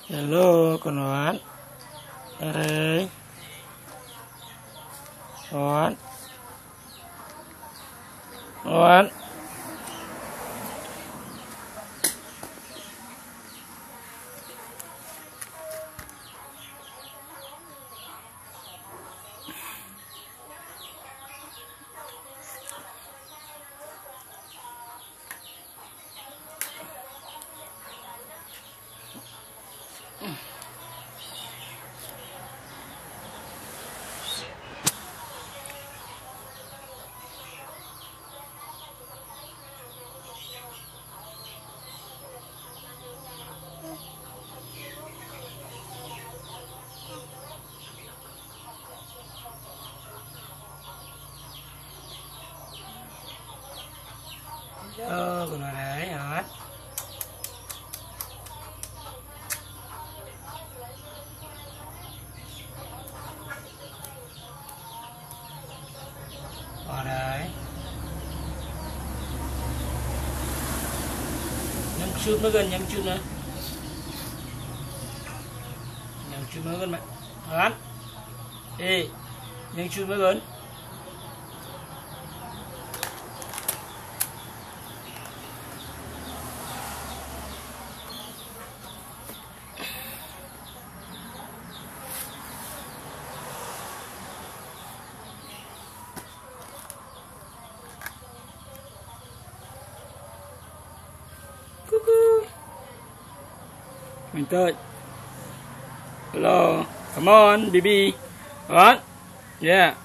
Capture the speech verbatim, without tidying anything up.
Hello, con Hoán. Ra đây. Hoán. Hoán. Ờ, con Hoán đấy, Hoán. Ở đấy. Nhắm chút mới gần, nhắm chút nữa. Nhắm chút mới gần mẹ. Hoán. Ê, nhắm chút mới gần. Mình tới. Hello, come on, baby. What? Yeah.